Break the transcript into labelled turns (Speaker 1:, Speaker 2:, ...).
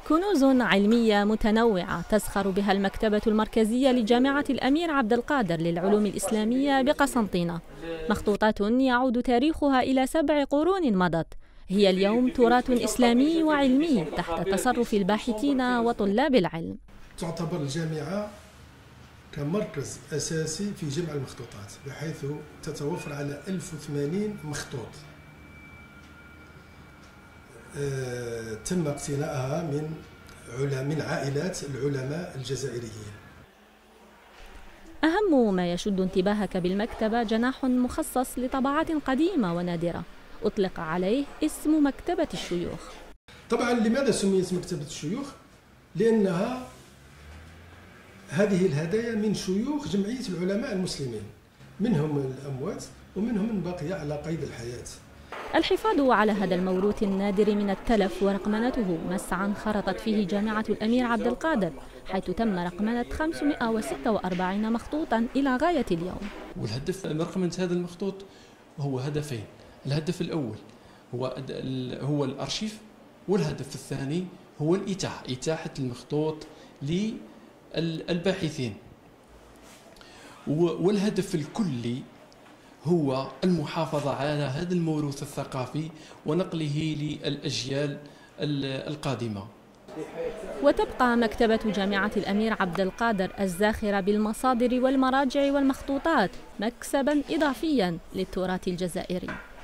Speaker 1: كنوز علمية متنوعة تزخر بها المكتبة المركزية لجامعة الأمير عبد القادر للعلوم الإسلامية بقسنطينة، مخطوطات يعود تاريخها إلى 7 قرون مضت. هي اليوم تراث إسلامي وعلمي تحت تصرف الباحثين وطلاب العلم.
Speaker 2: تعتبر الجامعة كمركز أساسي في جمع المخطوطات، بحيث تتوفر على 1080 مخطوط تم اقتنائها من عائلات العلماء الجزائريين.
Speaker 1: أهم ما يشد انتباهك بالمكتبة جناح مخصص لطبعات قديمة ونادرة أطلق عليه اسم مكتبة الشيوخ.
Speaker 2: طبعا لماذا سميت مكتبة الشيوخ؟ لأنها هذه الهدايا من شيوخ جمعية العلماء المسلمين، منهم الأموات ومنهم من بقي على قيد الحياة.
Speaker 1: الحفاظ على هذا الموروث النادر من التلف ورقمنته مسعى خرطت فيه جامعة الأمير عبد القادر، حيث تم رقمنة 546 مخطوطا إلى غاية اليوم.
Speaker 3: والهدف من رقمنة هذا المخطوط هو هدفين. الهدف الأول هو الأرشيف، والهدف الثاني هو إتاحة المخطوط للباحثين. والهدف الكلي هو المحافظة على هذا الموروث الثقافي ونقله للأجيال القادمة.
Speaker 1: وتبقى مكتبة جامعة الأمير عبد القادر الزاخرة بالمصادر والمراجع والمخطوطات مكسباً إضافياً للتراث الجزائري.